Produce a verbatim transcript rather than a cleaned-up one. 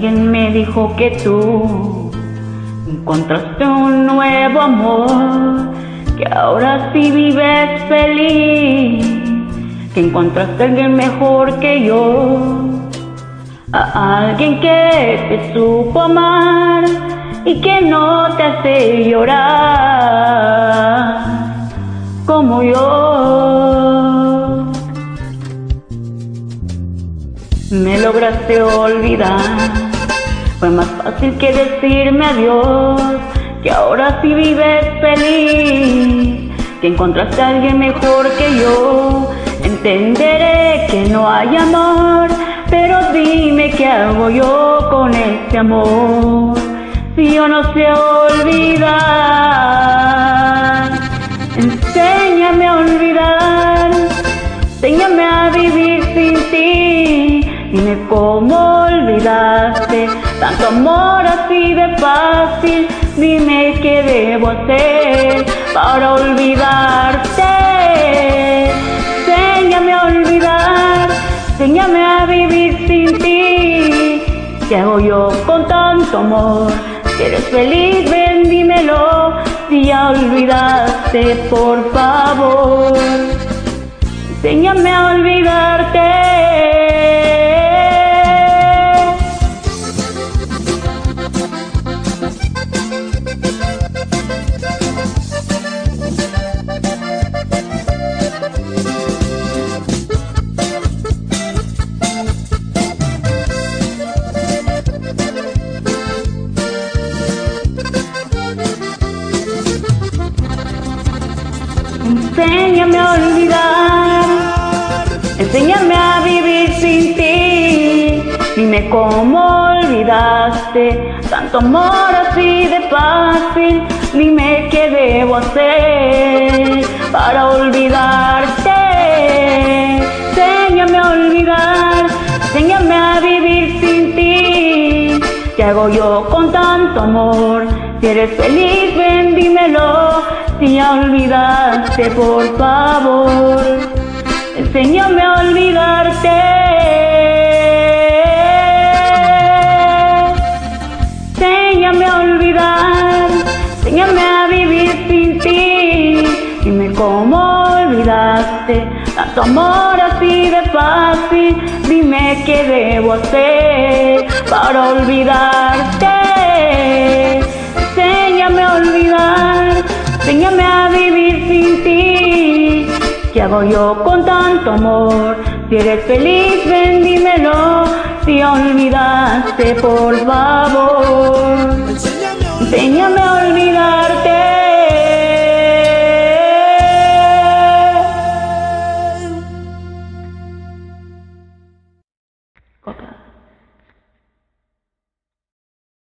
alguien me dijo que tú encontraste un nuevo amor, que ahora sí vives feliz, que encontraste a alguien mejor que yo, a alguien que te supo amar y que no te hace llorar como yo. Me lograste olvidar, fue más fácil que decirme adiós, que ahora sí vives feliz, que encontraste a alguien mejor que yo. Entenderé que no hay amor, pero dime qué hago yo con este amor, si yo no sé olvidar. Enséñame a olvidar, enséñame a vivir sin ti. Dime cómo olvidaste tanto amor así de fácil. Dime qué debo hacer para olvidarte. Enséñame a olvidar, enséñame a vivir sin ti. ¿Qué hago yo con tanto amor? Si eres feliz, ven, dímelo. Si ya olvidaste, por favor, enséñame a olvidarte. Enséñame a olvidar, enséñame a vivir sin ti. Dime cómo olvidaste tanto amor así de fácil. Dime qué debo hacer para olvidarte. Enséñame a olvidar, enséñame a vivir sin ti. ¿Qué hago yo con tanto amor? Si eres feliz, ven, dímelo. Si ya olvidaste, por favor, enséñame a olvidarte. Enséñame a olvidar, enséñame a vivir sin ti. Dime cómo olvidaste tanto amor así de fácil. Dime qué debo hacer para olvidarte. Enséñame a olvidar, enséñame a vivir sin ti. ¿Qué hago yo con tanto amor? Si eres feliz, ven, dímelo. Si olvidaste, por favor, enséñame a